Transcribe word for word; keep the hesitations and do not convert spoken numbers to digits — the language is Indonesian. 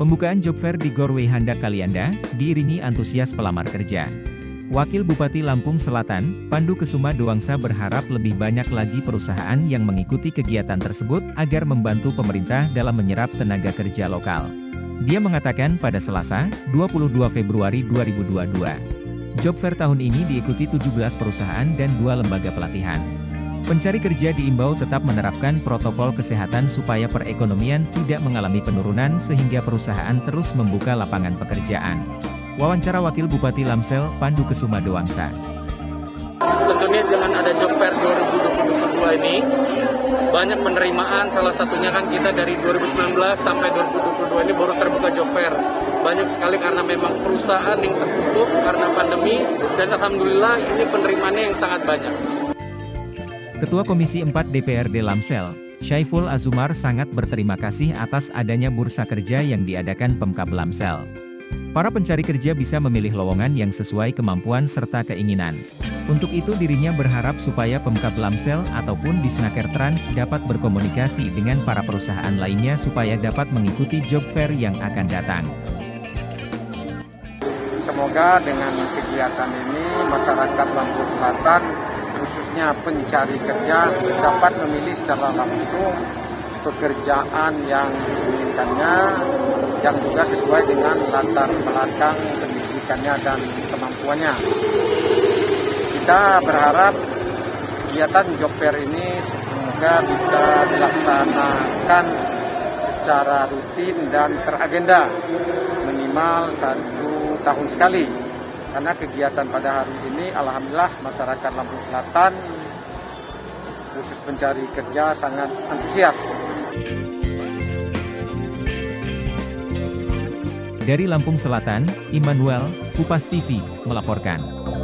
Pembukaan job fair di Gor Wehanda Kalianda, diiringi antusias pelamar kerja. Wakil Bupati Lampung Selatan, Pandu Kesuma Dewangsa berharap lebih banyak lagi perusahaan yang mengikuti kegiatan tersebut agar membantu pemerintah dalam menyerap tenaga kerja lokal. Dia mengatakan pada Selasa, dua puluh dua Februari dua ribu dua puluh dua. Job fair tahun ini diikuti tujuh belas perusahaan dan dua lembaga pelatihan. Pencari kerja diimbau tetap menerapkan protokol kesehatan supaya perekonomian tidak mengalami penurunan sehingga perusahaan terus membuka lapangan pekerjaan. Wawancara Wakil Bupati Lamsel, Pandu Kesuma Dewangsa. Tentunya dengan ada job fair dua ribu dua puluh dua ini, banyak penerimaan, salah satunya kan kita dari dua ribu sembilan belas sampai dua ribu dua puluh dua ini baru terbuka job fair. Banyak sekali karena memang perusahaan yang tertutup karena pandemi, dan alhamdulillah ini penerimaannya yang sangat banyak. Ketua Komisi empat D P R D Lamsel, Syaiful Azumar sangat berterima kasih atas adanya bursa kerja yang diadakan Pemkab Lamsel. Para pencari kerja bisa memilih lowongan yang sesuai kemampuan serta keinginan. Untuk itu dirinya berharap supaya Pemkab Lamsel ataupun Disnaker Trans dapat berkomunikasi dengan para perusahaan lainnya supaya dapat mengikuti job fair yang akan datang. Semoga dengan kegiatan ini masyarakat Lampung Selatan, khususnya pencari kerja, dapat memilih secara langsung pekerjaan yang diinginkannya, yang juga sesuai dengan latar belakang pendidikannya dan kemampuannya. Kita berharap kegiatan job fair ini semoga bisa dilaksanakan secara rutin dan teragenda, minimal satu tahun sekali. Karena kegiatan pada hari ini, alhamdulillah masyarakat Lampung Selatan, khusus pencari kerja, sangat antusias. Dari Lampung Selatan, Immanuel, Kupas T V, melaporkan.